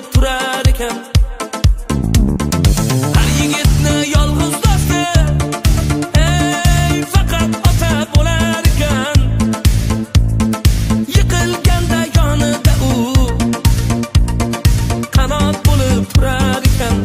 bo'lib turar ekan. Har yigitni yolg'iz do'sti faqat ota bo'lar ekan. Yiqilganda yonida u qanot bo'lib turar ekan.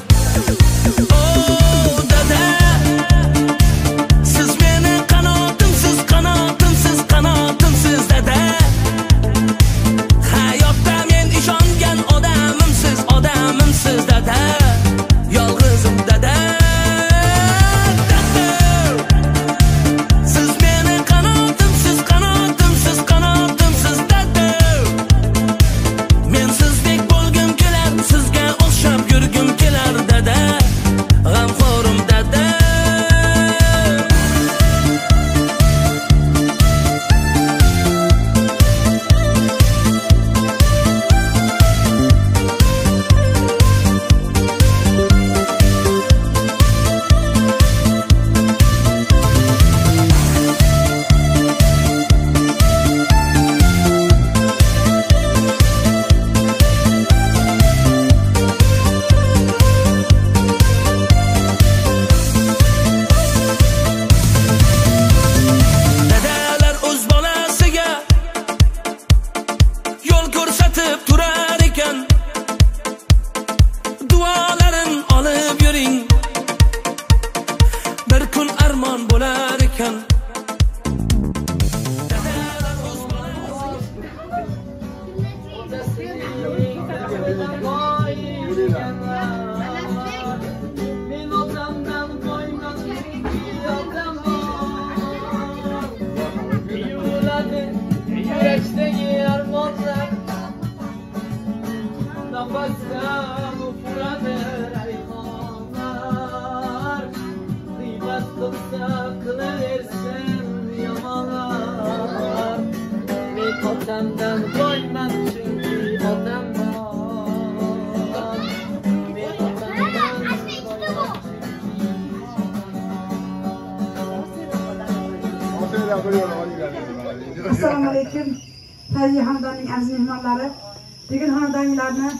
Assalomu alaykum. Tabiiy xonadonning aziz mehmonlari. Bugun xonadonlarni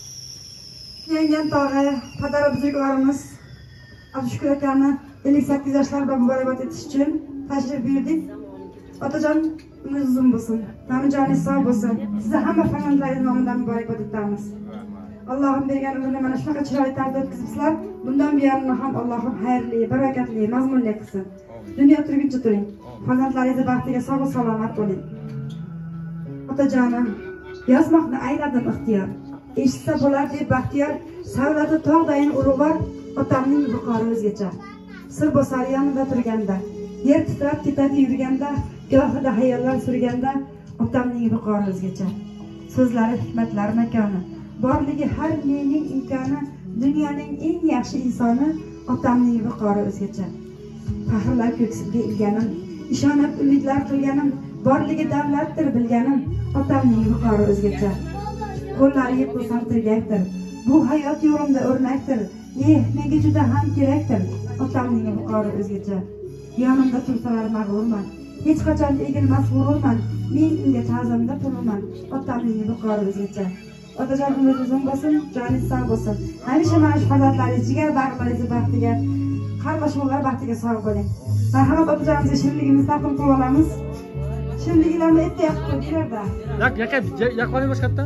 yangan tog'i, padar buzruklarimiz Abdushukur akani 58 yoshlarida muborakbod etish uchun tashrif buyurdik. Otajon umringiz uzun bo'lsin. Mamijoningiz sog' bo'lsin. Sizni hamma farzandlaringiz nomidan muborakbod etamiz. Allohim bergan umrni mana shunaqa chiroyli tarzda o'tkazibsizlar. Bundan buyoqni ham Allohim xayrli, barakatli, mazmunli qilsin. Dunyo turguncha turing. Farzandlaringiz baxtiga sog' va salomat bo'ling. Otajonim, yozmoqni ayladim ixtiyor. Eshitsa bo'lar deb baxtiyor, savlati tog'dayin ulug'vor, otamning viqori o'zgacha. Sir bosar yonida turganda, yer titrab ketadi yurganda, gohida hayollar surganda, otamning viqori o'zgacha. So'zlari hikmatlar makoni, borligi har ne'ning imkoni, dunyoning eng yaxshi insoni, otamning viqori o'zgacha. Faxrlar ko'ksimga ilganim, ishonib umidlar qilganim, borligi davlatdir bilganim, otamning viqori o'zgacha. Qo'llari yiqilsam tirgakdir, bu hayot yo'limda o'rnakdir, menga juda ham kerakdir, otamning viqori o'zgacha. Yonimda tursalar mag'rurman, hech qachon egilmas g'ururman, men unga ta'zimda pulman, otamning viqori o'zgacha. Otajon umringiz uzun bo'lsin, joningiz sog' bo'lsin. Hamisha mana shu farzandlaringiz, jigar bag'ringiz baxtiga, qardoshlar baxtiga sog' bo'ling. Marhamat otajonimizga shirinligimizni taqdim qilib olamiz. Shirinliklarni erta yoqib qo'yinglar-da. Yaqoning boshqatda?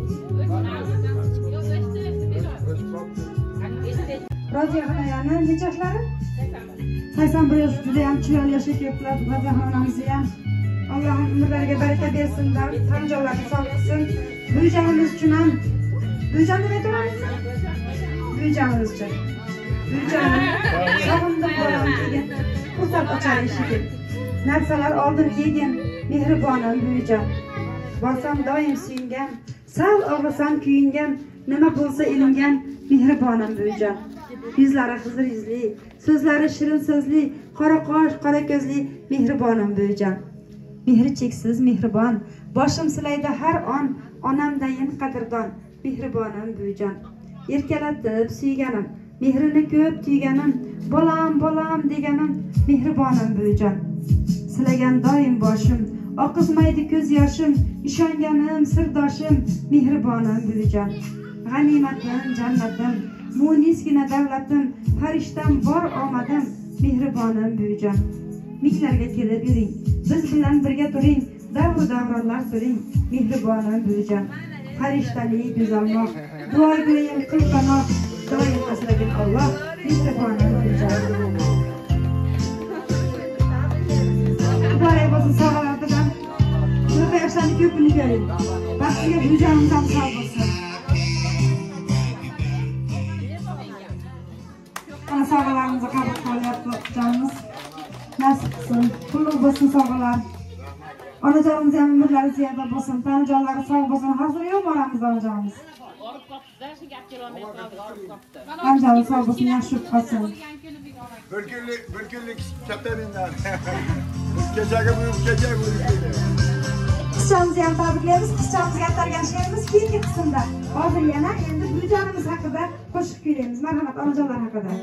Roziyaxonayani necha yoshlari? 81 yosh, juda ham chiroyli yoshga kelibdilar. Roziyaxonamizni ham Allohim umrlariga baraka bersin, tan jonlarini sog' qilsin. Buvijonimiz uchun ham buvijon deb aytaveramiz. Buvijonimiz uchun. Buvijonim, sog'indim bolam degan. Fursat ochar eshigim. Narsalar oldin yegin, mehribonim buvijon. Borsam doim suyungan, sal og'risam kuyingan, nima bo'lsa ilingan, mehribonim buvijon. Yuzlari xizir yuzli, so'zlari shirin so'zli, qora qosh, qora ko'zli, mehribonim buvijon. Mehri cheksiz mehribon, boshim silaydi har on, onamdayin qadrdon, mehribonim buvijon. Erkalatib suyganim, mehrini ko'p tuyganim, bolam bolam deganim, mehribonim buvijon. Silagan doim boshim, oqizmaydi ko'z yoshim, ishonganim sirdoshim, mehribonim buvijon. g'animatim, jannatim, munisgina davlatim, farishtam bor omadim, mehribonim buvijon. Miklarga kelib yuring, biz bilan birga turing, davronlar suring, mehribonim buvijon. Farishtali go'zalmoq, duogo'yim qilpanoq, doim asragin Alloh, mehribonim buvijon. Muborak bo'lsin sog'lomlardan. Shunaqa yoshlarni ko'pini ko'ring. Baxtiga buvijonim ham sog' bo'lsin. Ana sog'alarimizni qabul qilyapti jonimiz. Nasib qilsin, pulli bo'lsin sog'alar. Onajonimiz ham umrlari ziyoda bo'lsin, tanajonlari sog' bo'lsin. Hozir yo'q boramiz onajonimiz. Tanajonimiz sog' bo'lsin, yaxshi qolsin. Bir kunlik katta bindan. Kechaga buyurib kecha buyurib. Qizchamizni ham tabriklaymiz. Qizchamizga aytargan she'rimiz keyingi qismda. Hozir yana endi buvijonimiz haqida qo'shiq kuylaymiz. Marhamat onajonlar haqida.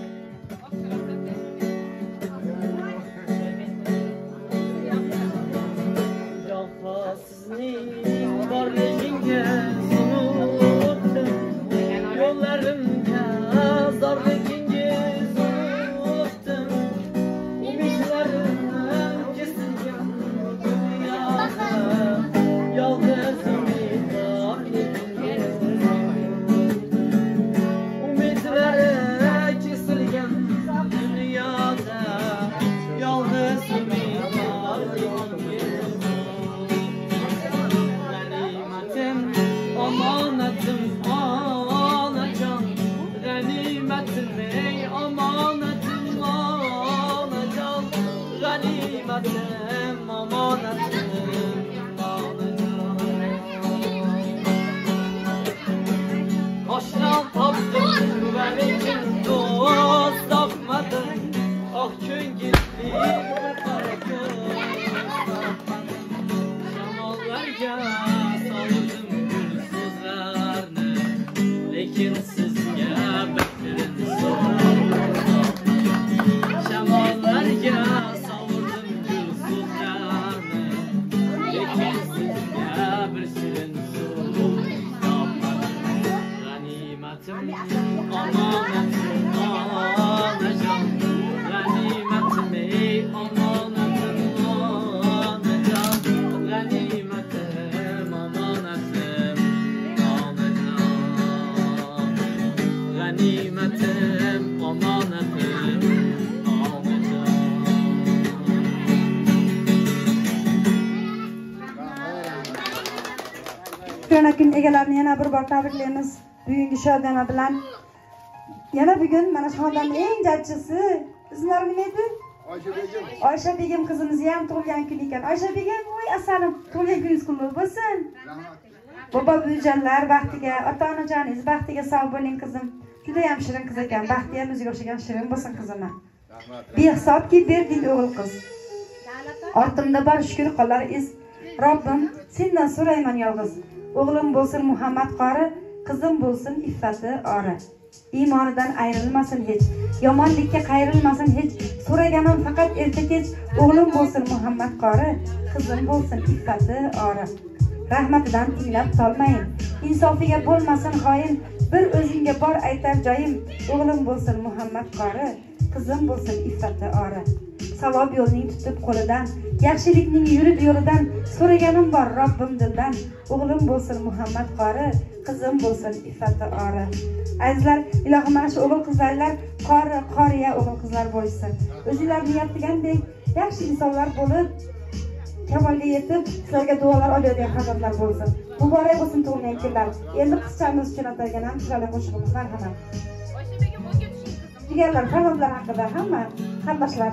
Kun egalarini yana bir bor tabriklaymiz. Bugungi shodiyona bilan. Yana bugun mana shu xonadonning eng jajjisi, ismlari nima edi? Oysha begim qizimiz ham tug'ilgan kun ekan. Oysha begim, voy asalim, tug'ilgan kuningiz qutlug' bo'lsin. Bobo buvijonlar baxtiga, ota-onajoningiz baxtiga sog' bo'ling qizim. Juda ham shirin qiz ekan. Baxti ham o'ziga o'xshagan shirin bo'lsin qizimni. Behisobki berding o'g'il qiz. Ortimda bor shukr qolar iz. Robbim, sendan so'rayman yolg'iz. O'g'lim bo'lsin Muhammad qori, qizim bo'lsin iffati ori. Iymonidan ayrilmasin hech, yomonlikka qayrilmasin hech. So'raganim faqat erta kech, o'g'lim bo'lsin Muhammad qori, qizim bo'lsin iffati ori. Rahmatidan tinglab tolmayin, insofiga bo'lmasin xoin. Bir o'zingga bor aytar joyim, o'g'lim bo'lsin Muhammad qori, qizim bo'lsin iffati ori. Savob yo'lning tutib qo'lidan, yaxshilikning yurib yo'lidan, so'raganim bor Robbim dildan, o'g'lim bo'lsin Muhammad qori, qizim bo'lsin iffati ori. Azizlar, ilohim mana shu o'g'il qizlarlar qoriya o'g'il qizlar bo'lsin. O'zinglar niyat qilgandek yaxshi insonlar bo'lib, kamolga yetib, sizlarga duolar olayotgan farzandlar bo'lsin. Muborak bo'lsin tug'ilgan kunlar. Endi qizchamiz uchun atalgan ham chiroyli qo'shig'imiz marhamat. Jigarlar, farzandlar haqida hamma qatnashlar.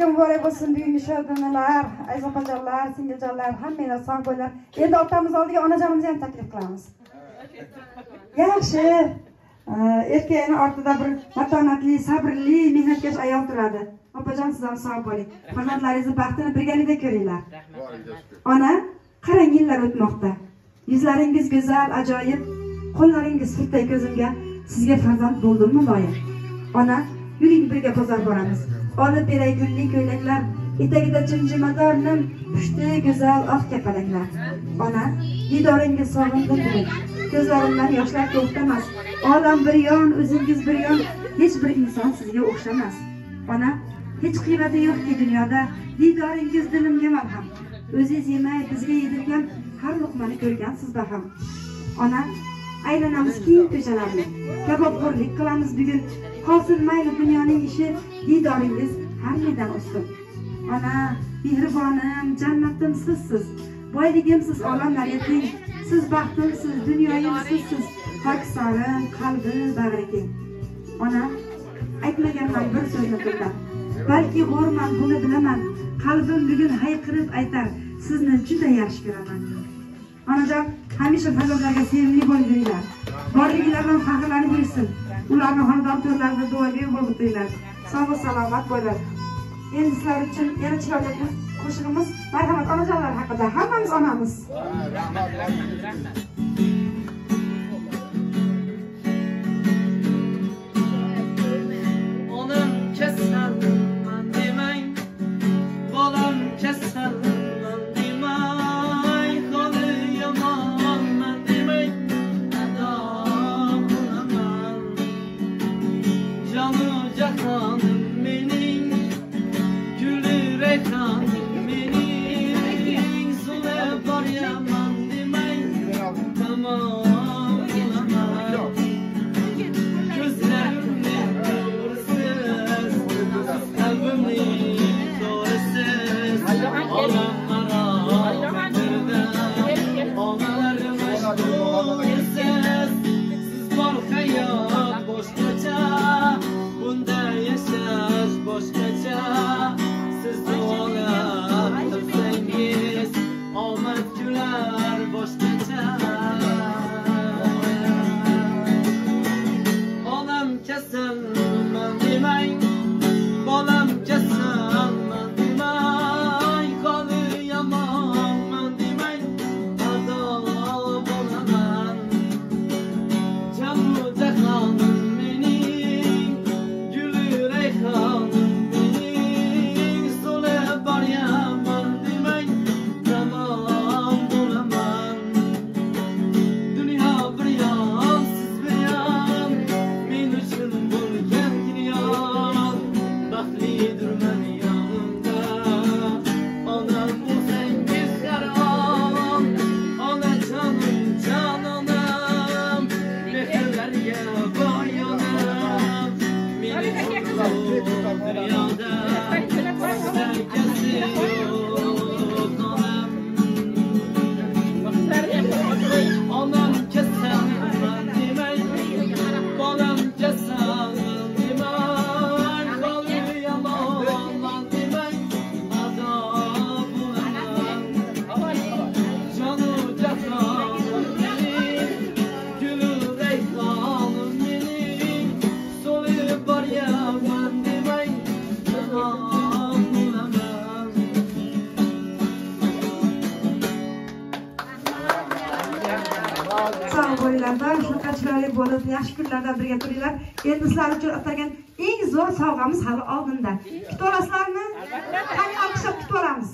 Bayramlarga muborak bo'lsin. Bugungi shodmanalar, aziz opajonlar, singiljonlar, hammanglar sog' bo'linglar. Endi otamiz oldiga onajonimizni ham taklif qilamiz. Yaxshi. Erkakning ortida bir matonatli, sabrli, mehnatkash ayol turadi. Opajon, siz ham sog' bo'ling. Farzandlaringizni baxtini birgalikda ko'ringlar. Ona, qarang, yillar o'tmoqda. Yuzlaringiz go'zal, ajoyib, qo'llaringiz sirtday ko'zimga. Sizga farzand bo'ldimmi loyiq? Ona, yuring birga bozor boramiz. Olib beray gulli ko'ylaklar, etagida jimjimador nim, pushti go'zal oq kapalaklar. Ona, didoringiz sog'indim bugun. Ko'zlarimdan yoshlar to'xtamas. Olam bir yon, o'zingiz bir yon, hech bir inson sizga o'xshamas. Ona, hech qiymati yo'qki dunyoda, didoringiz dilimga malham. O'zingiz yemay bizga yedirgan har luqmani ko'rgansiz baham. Ona, aylanamiz keng ko'chalarni, kabobxo'rlik qilamiz bugun. Qolsin mayli dunyoning ishi, didoringiz har nedan ustun. Ona, mehribonim, jannatim sizsiz. Boyligimsiz olamlarga teng. Siz baxtimsiz, dunyoyim sizsiz. Poksorim, qalbi, bag'ri keng. Ona, aytmaganman bir so'zni bundan. Balki g'o'rman, buni bilaman. Qalbim bugun hayqirib aytar, sizni juda yaxshi ko'raman. Onajon, hamisha farzandlarga sevimli bo'linglar. Borligilardan faxrlanib yursin. Ularni xonadon to'rlarida duoga bo'lib o'tinglar. Sog' salomat bo'linglar. Endi sizlar uchun yana chiroyli qo'shig'imiz marhamat onajonlar haqida. Hammamiz onamiz. Onam kasalman demang, bolam kasalman demang, holi yomonman demang, ado bo'laman. Jonu jahonim mening, guli rayhonim mening, suvga boryaman demang, tamom bo'laman. Ko'zlarimni ko'rsiz, qalbimni ko'rsiz, olam maroqdirda, onalarimiz ko'rsiz. Siz bor hayot boshqacha, bunda yashash boshqacha. Siz duolar qilsangiz, omad kular boshqacha. Onam kasalman demang, bolam kasalman demang, holi yomonman demang, ado bo'laman. Jonu jahonim mening, guli rayhonim mening, so'li boryaman demang, tamom bo'laman. Dunyo bir yon, siz bir yon, men uchun bo'lgan dunyon, baxtlidirman yonimda. Onam bo'lsangiz harom, onajonim, jononam, mehrlarga boy onam, meni dunyoda sarkasi yo'q onam. Onam kasalman demang, bolam kasalman demang, holi yomonman demang, ado bo'laman. Jonu jahonim mening, guli rayhonim mening, so'li boryaman demang, tamom bo'laman. Sog' bo'linglar, shunaqa chiroyli bo'lib, yaxshi kunlarda birga turinglar. Endi sizlar uchun atalgan eng zo'r sovg'amiz hali oldinda. Kutib olasizlarmi? Qani olqishlab kutib olamiz.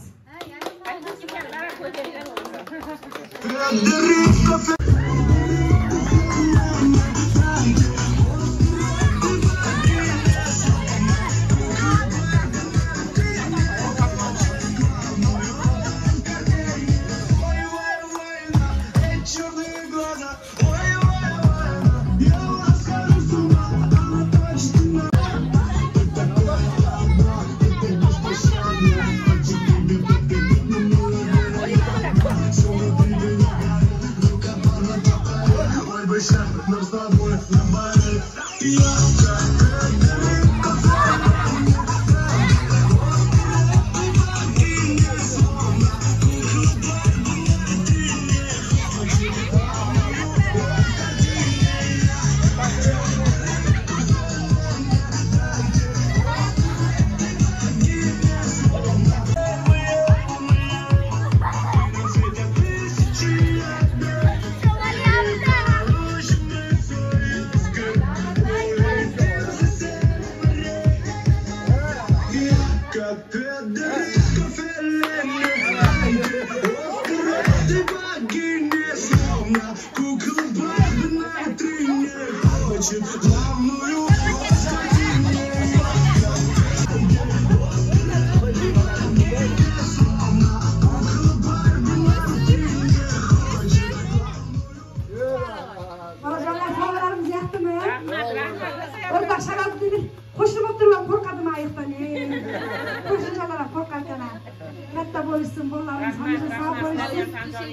Onajonlar havolarimiz yoqdimi? O'rtoq Sharofiddinov qo'shilib o'tirib qo'rqadim ayiqdan. Qo'shnijolar qo'rqar ekan. Katta bo'lishsin, bolalarimiz hamisha sog' bo'lishsin.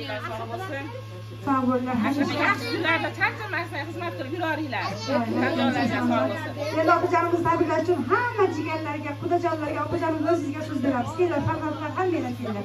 Sog' bo'linglar. Yaxshilarda charchamasdan xizmat qilib yuroringlar. Tanjonlarga sog' bo'lsin. Endi opajonimiz tabriklash uchun hamma jigarlarga, qudajonlarga, opajonimiz o'zingizga so'z beramiz. Kelinglar, farzandlar hammanglar kelinglar.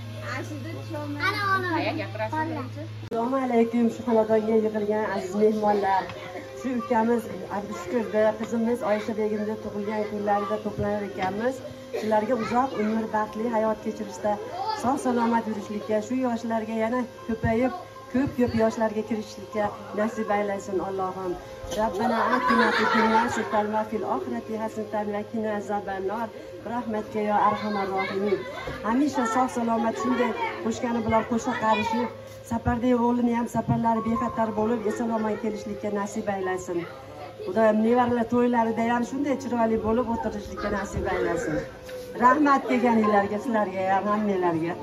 Assalomu alaykum, shu xonadonga yig'ilgan aziz mehmonlar. Shu ukamiz Abdushukurda, qizimiz Oyisha begimda tug'ilgan kunlarida to'planar ekanmiz. Sizlarga uzoq umr, baxtli hayot kechirishda, sog' salomat yurishlikka, shu yoshlarga yana ko'payib, ko'p yoshlarga kirishlikka nasib aylasin Allohim. Rabbana atina fid dunya hasanatan va fil oxirati hasanatan va qina azobannar. Rahmatga yo arhamar rohimin. Hamisha sog' salomat shunday qo'shgani bilan qo'shiq qarishib, safardagi o'g'lini ham safarlari bexatar bo'lib, eson-omon kelishlikka nasib aylasin. Xudoyim nevaralar to'ylarida ham shunday chiroyli bo'lib o'tirishlikka nasib aylasin. Rahmat deganinglarga, sizlarga ham, hammalarga.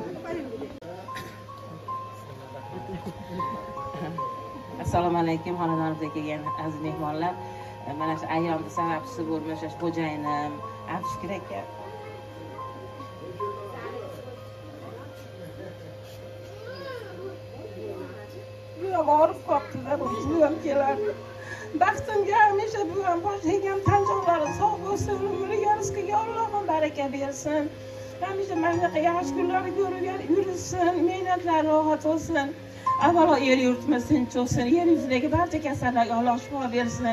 Assalomu alaykum, xonadonimizga kelgan aziz mehmonlar. Mana shu ayyomning sababchisi bo'lgan o'sha xo'jayinim Abdushukur aka. Borib qoptilar, buvim kelardi. Baxtimga hamisha buvim boshlagan tanjonlari sog' bo'lsin, umriga rizqiga Allohim baraka bersin. Hamisha mana shunaqa yaxshi kunlarni ko'rib yursin, mehnatlari rohat bo'lsin. Avvalo el yurtimiz tinch bo'lsin, yer yuzidagi barcha kasallarga Alloh shifo bersin.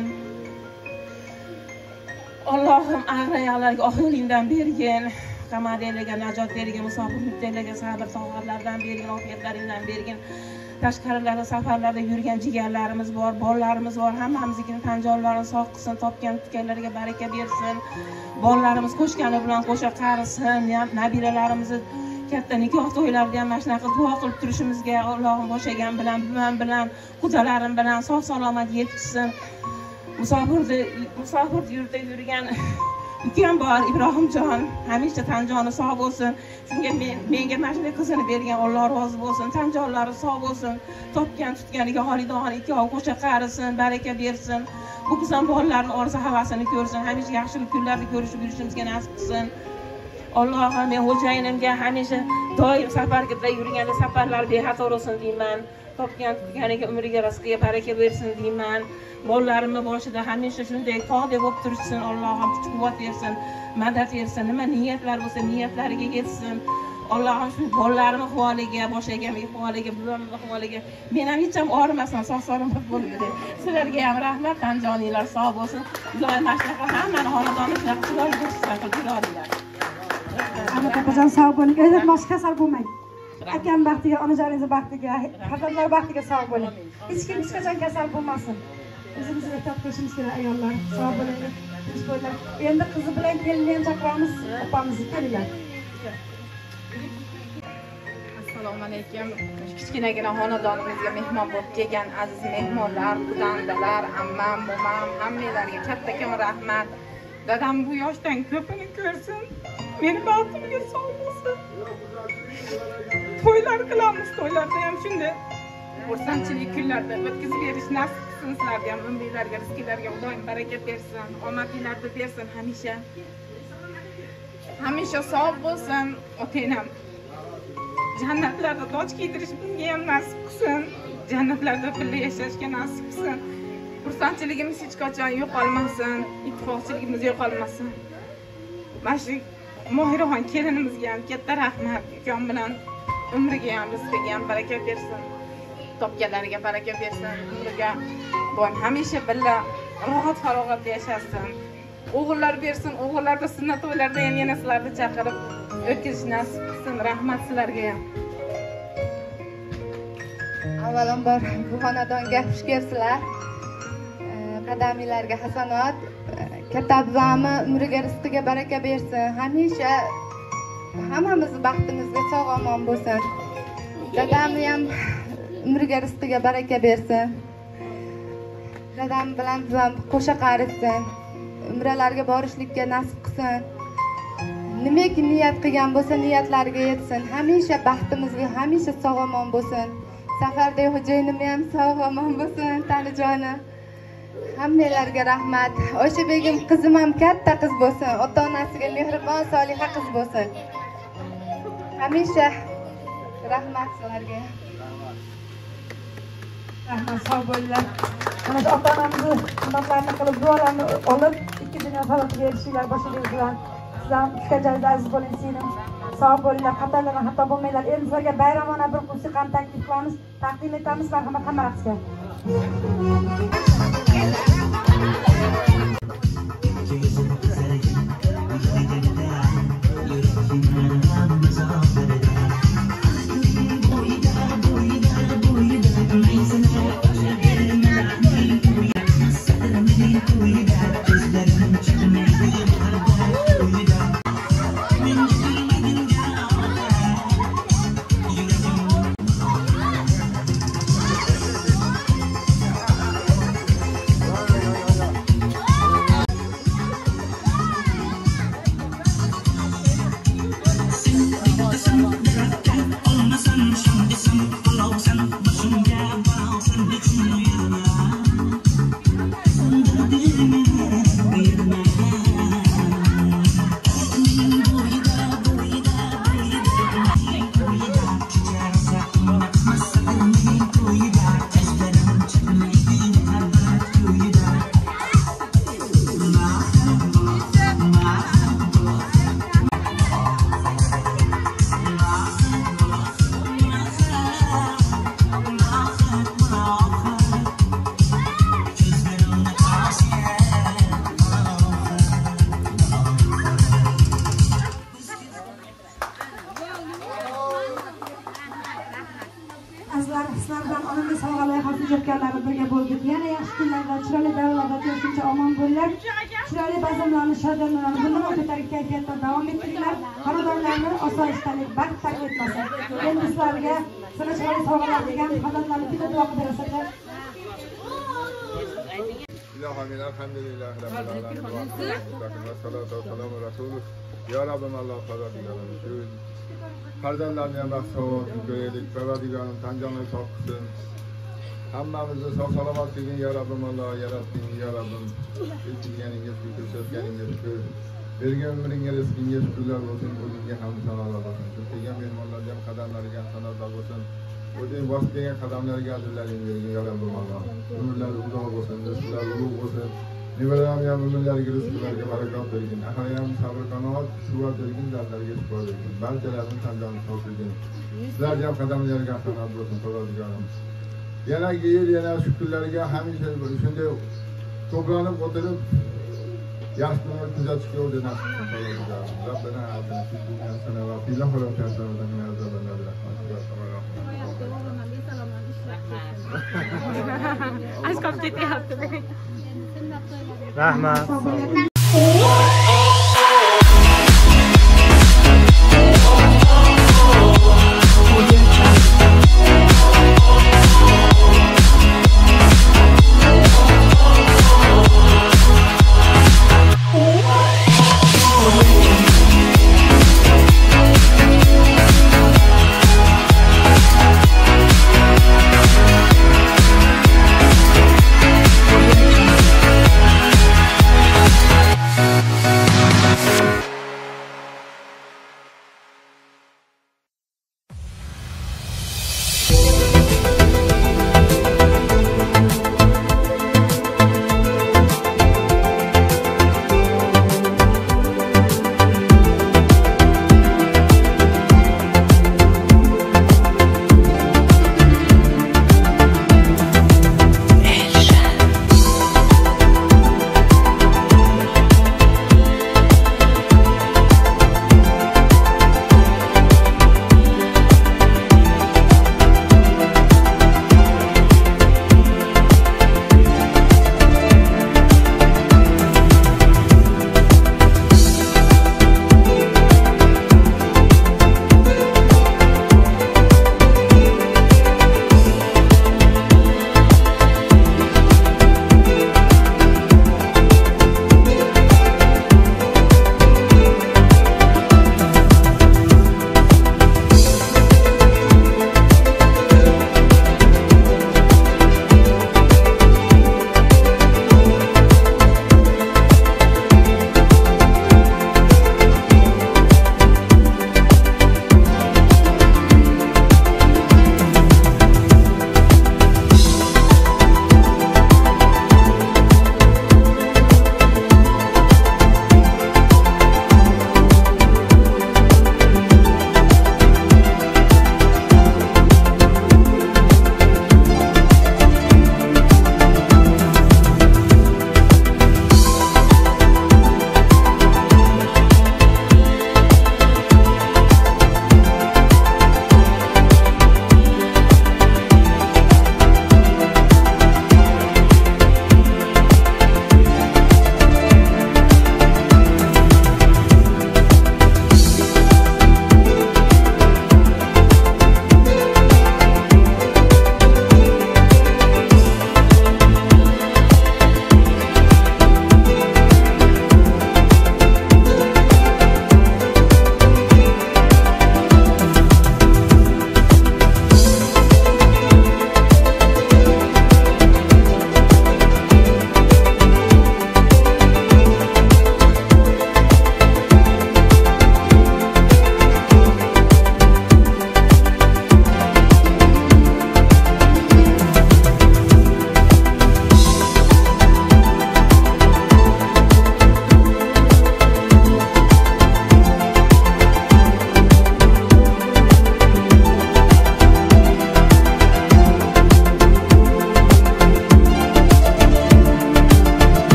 Allohim ag'raylarga oxirlikdan bergin, qamadiylarga najot bergin, musofir yurtlarga sabr toqatlardan bergin, ofiyatlaringdan bergin. Tashqarilarda, safarlarda yurgan jigarlarimiz bor, bolalarimiz bor, hammamizning tanjonlarini sog' qilsin, topgan tutganlarga baraka bersin. Bolalarimiz qo'shgani bilan qo'sha qarisin, nabiralarimizni katta nikoh to'ylarida ham mana shunaqa duo qilib turishimizga Allohim boshlagan bilan, buvim bilan, qudalarim bilan sog' salomat yetkazsin. Musofir yurtda yurgan ukam bor, Ibrohimjon, hamisha tanjoni sog' bo'lsin. Shunga menga mana shunday qizini bergan Alloh rozi bo'lsin. Tanjonlari sog' bo'lsin. Topgan tutganiga xolidohon ikkovi qo'sha qarisin, baraka bersin. Bu qizim bolalarning orzu havasini ko'rsin, hamisha yaxshilik kunlarni ko'rishib yurishimizga nasib qilsin. Allohim men xo'jayinimga hamisha doim safarga yurganda safarlar bexato bo'lsin deyman. Topgan tutganiga umriga rizqiga baraka bersin deyman. Bolalarimni boshida hamisha shunday tog'dek bo'lib turishsin, Allohim kuch-quvvat bersin, madad bersin, nima niyatlar bo'lsa niyatlariga yetsin. Allohim shu bolalarimning holiga, boshlaganlik holiga, buvamning holiga men ham hech ham og'rimasam, sog'-salomat bo'lib yuray. Sizlarga ham rahmat, tanjoninglar sog' bo'lsin. Xudoy mashnaqa hammani xonadonni shunaqa chiroyli ko'rsatib yuringlar. Ana opajon sog' bo'ling, o'zingizmoq kasal bo'lmang. Akam baxtiga, onajoningiz baxtiga, farzandlar baxtiga sog' bo'ling. Hech kim hech qachon kasal bo'lmasin. O'zimizni ehtiyot qilishimiz kerak ayollar. Sog' bo'ling. Endi qizi bilan kelinni ham chaqiramiz, opamizni kelinglar. Assalomu alaykum. Kichkinagina xonadonimizga mehmon bo'lib kelgan aziz mehmonlar, qudandalar, ammam, momam, hammalarga kattakon rahmat. Dadam bu yoshdan ko'pini ko'rsin. Meni baxtimga sog' bo'lsin. To'ylar qilamiz, to'ylarda ham shunday xursandchilik kunlarda o'tkazib berish nasib qilsin sizlarga ham, umringlarga, rizqinglarga Xudoyim baraka bersin, omadinglarni bersin hamisha. Hamisha sog' bo'lsin, otanam. Jannatlarda toj kiydirish bunga ham nasib qilsin. Jannatlarda birga yashashga nasib qilsin. Xursandchiligimiz hech qachon yo'qolmasin, ittifoqchiligimiz yo'qolmasin. Mana shu Mohiraxon kelinimizga ham katta rahmat, ukam bilan umriga ham, rizqiga ham baraka bersin. Topganlariga baraka bersin, umriga doim hamisha birga rohat farog'atda yashasin. O'g'illar bersin, o'g'illarda sunnat to'ylarda ham yana sizlarni chaqirib o'tkazish nasib qilsin. Rahmat sizlarga ham. Avvalambor bu xonadonga xush kelibsizlar. Qadaminglarga hasanat. Katta buvamni umriga, rizqiga baraka bersin. Hamisha hammamizni baxtimizga sog'-omon bo'lsin. Dadamni ham umriga, rizqiga baraka bersin. dadam bilan buvim qo'sha qaritsin, umralarga borishlikka nasib qilsin. Nimaki niyat qilgan bo'lsa, niyatlariga yetsin. Hamisha baxtimizga, hamisha sog'-omon bo'lsin. Safardagi xo'jayinim ham sog'-omon bo'lsin, tanijoni. Hammalarga rahmat. Oysha begim qizim ham katta qiz bo'lsin, ota-onasiga mehribon, soliha qiz bo'lsin. Hamisha rahmat sizlarga. Rahmat, sog' bo'linglar. Mana shu ota-onamizni xizmatlarini qilib, duolarni olib, ikki dunyo saodatga erishinglar boshlig'ingiz bilan. Sizlar ikkita joyda aziz bo'ling, singlim. Sog' bo'linglar, xatolardan xato bo'lmanglar. Endi sizlarga bayramona bir musiqani taklif qilamiz, taqdim etamiz. Marhamat, hamma raqsga. Sizlardan onamga sovg'alar hozir jo'tkanlarni birga bo'ldik. Yana yaxshi kunlarda, chiroyli davrlarda ko'rishguncha omon bo'linglar. Chiroyli bazmlarni, shodonlarni bundan o'tariq kayfiyatda davom ettiringlar. Xonadonlarni osoyishtalik, baxt tark etmasin. Endi sizlarga chiroyli sovg'alar degan xonadonlarni bitta duo qilib berasizlar. İlahi elhamdülillah Rabbil alemin. Ve salatu ve selamu Resulü. Ya Rabbim Allah Teala'nın farzandlarni ham baxt saodatini ko'raylik. Parvardigorim tanjonini sog' qilsin. Hammamizni sog' salomatligini ya Rabbim Allah yaratding, ya Rabbim. Bilganingiz, ko'rsatganingiz ko'p. Bergan umringa, rizqinga shukrlar bo'lsin, o'zingga hamd sanolar bo'lsin. Shu kelgan mehmonlarga ham qadamlariga sanolar bo'lsin. O'zing bosib kelgan qadamlarga ajrlaring bergin ya Rabbim Allah. Umrlari uzoq bo'lsin, rizqlari ulug' bo'lsin. Nevalarga ham umrlariga, rizqlariga barakot bergin. Ahli ham sabr qanoat, quvvat bergin, dardlariga shifo bergin. Barchalarini tanjoni sog' qilgin. Sizlarga ham qadamlariga sanoat bo'lsin, Parvardigorim. Yana yil, yana shu kunlarga hamisha shunday to'planib o'tirib yaxshi kunlar kuzatishga o'zi nasib qilsin, Parvardigorim. Robbana atina fid dunya hasana va fil oxirati hasana va qina azobannar. Rahmat.